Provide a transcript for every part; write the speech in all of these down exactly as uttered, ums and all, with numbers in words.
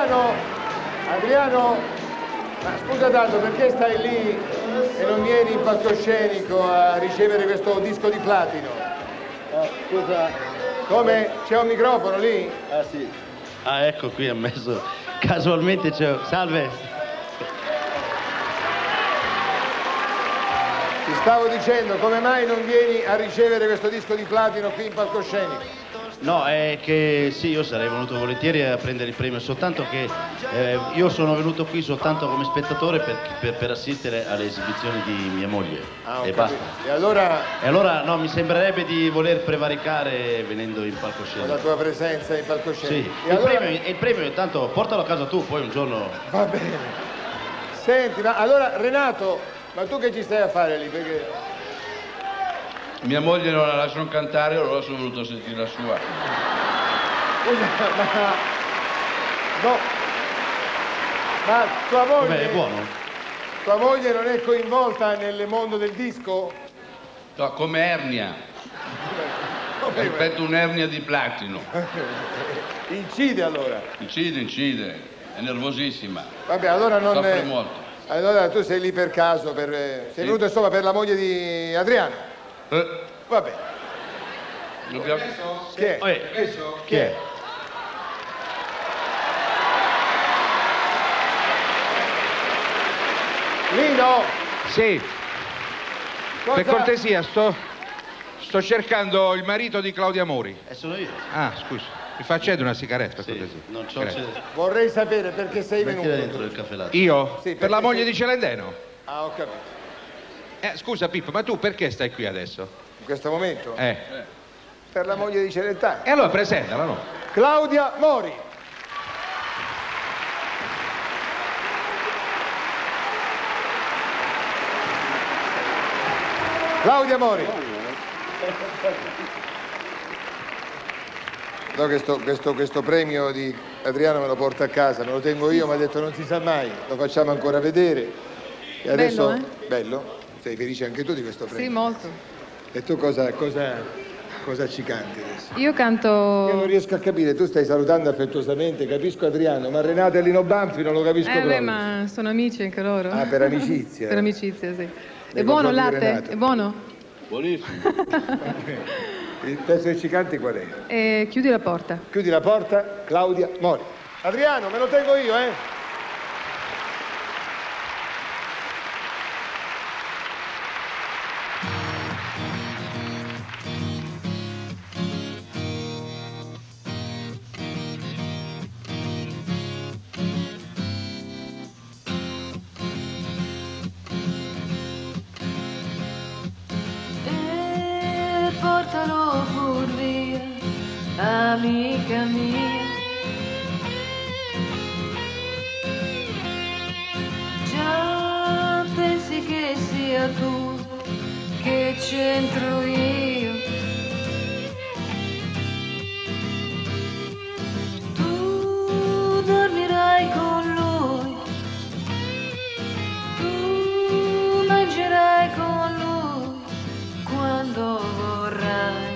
Adriano, Adriano, ma scusa tanto, perché stai lì e non vieni in palcoscenico a ricevere questo disco di platino? Ah, scusa. Come? C'è un microfono lì? Ah sì. Ah, ecco qui ha messo. Casualmente c'è. Salve. Ti stavo dicendo, come mai non vieni a ricevere questo disco di platino qui in palcoscenico? No, è che sì, io sarei venuto volentieri a prendere il premio, soltanto che eh, io sono venuto qui soltanto come spettatore per, per, per assistere alle esibizioni di mia moglie. Ah, e capito. basta. E allora... E allora no, mi sembrerebbe di voler prevaricare venendo in palcoscenico. Con la tua presenza in palcoscenico. Sì, E il, allora... premio, il premio intanto portalo a casa tu, poi un giorno... Va bene. Senti, ma allora Renato, ma tu che ci stai a fare lì? Perché... Mia moglie non la lasciano cantare, allora sono venuto a sentire la sua. Scusa, ma... No. Ma tua moglie... Com'è, è buono? Tua moglie non è coinvolta nel mondo del disco? No, come ernia. Come... Rispetto a un'ernia di platino. Incide allora? Incide, incide. È nervosissima. Vabbè, allora non... Soffre è... molto. Allora tu sei lì per caso, per... sei Sì. venuto insomma per la moglie di Adriano? Eh, Va bene. dobbiamo... Chi è? Eh, chi è? Lino! Sì, Cosa... per cortesia, sto, sto cercando il marito di Claudia Mori. Eh, sono io. Ah, scusi, mi fa accendere una sigaretta, per Sì, cortesia. non c'ho... Grazie. Vorrei sapere perché sei Mettila venuto. dentro il caffè latte. Io? Sì, per la perché moglie sei- di Celendeno. Ah, ho capito. Eh, scusa Pippo, ma tu perché stai qui adesso? In questo momento? Eh. Per la moglie di Celentano. E allora presentala, no? Claudia Mori. Claudia Mori. No, questo, questo, questo premio di Adriano me lo porta a casa, me lo tengo io, mi ha detto non si sa mai, lo facciamo ancora vedere. E adesso, Bello, eh? bello? Sei felice anche tu di questo premio? Sì, molto. E tu cosa, cosa, cosa ci canti adesso? Io canto... Io non riesco a capire, tu stai salutando affettuosamente, capisco Adriano, ma Renato e Lino Banfi non lo capisco Eh, proprio. beh, ma sono amici anche loro. Ah, per amicizia. Per amicizia, sì. Nei È buono il confronti di latte? Renato. È buono? Buonissimo. Il pezzo che ci canti qual è? E chiudi la porta. Chiudi la porta, Claudia Mori. Adriano, me lo tengo io, eh? E portalo pur via, amica mia. Già pensi che sia tu, che c'entro io? Tu dormirai con lui, tu mangerai con lui quando vorrai.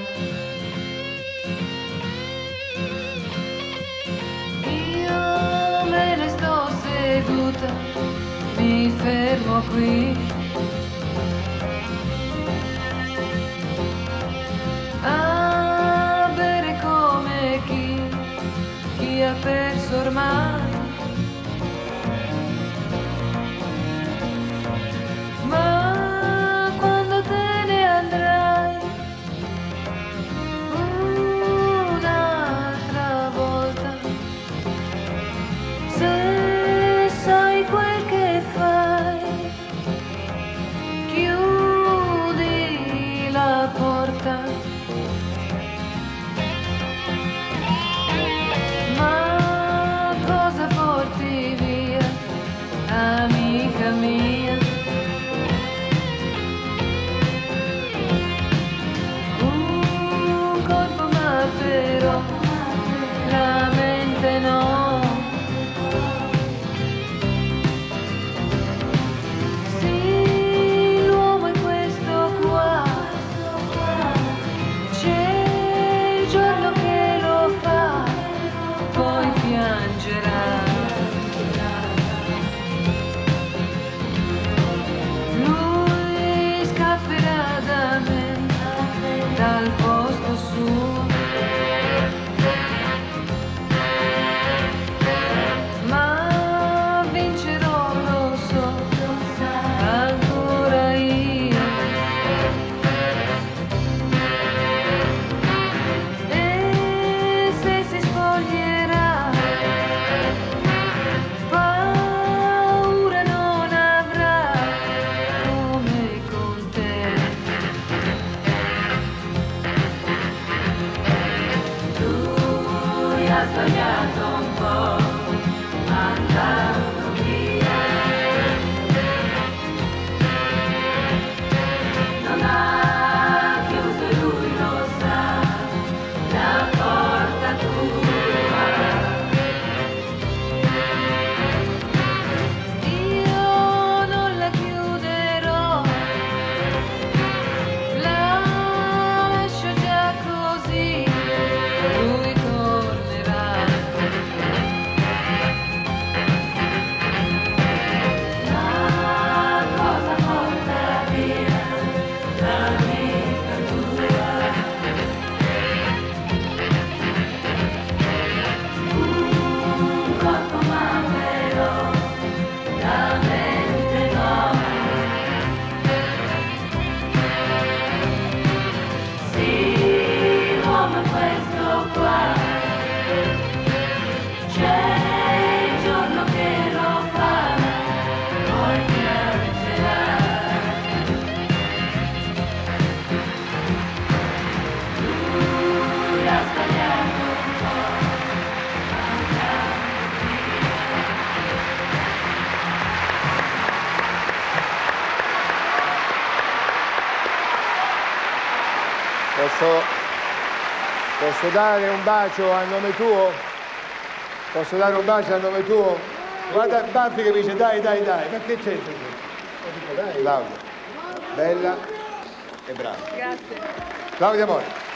Io me ne sto seduta, mi fermo qui a bere come chi, chi ha perso ormai. Ma quando te ne andrai un'altra volta, se sai quel che fai, chiudi la porta. Ma cosa un po', andato via. Non ha chiuso e lui lo sa, la porta tua. Io non la chiuderò, la lascio già così, lui tornerà. Ma cosa porta via l'amica tua? Un corpo ma però la mente no. Sì, l'uomo è questo qua, c'è il giorno che lo fa, poi piangerà. Lui ha sbagliato un po', Posso, posso dare un bacio a nome tuo? Posso dare un bacio a nome tuo? Guarda Baffi che mi dice dai, dai, dai, ma che c'entra? Dai, Claudia, bella e brava. Grazie. Claudia Mori.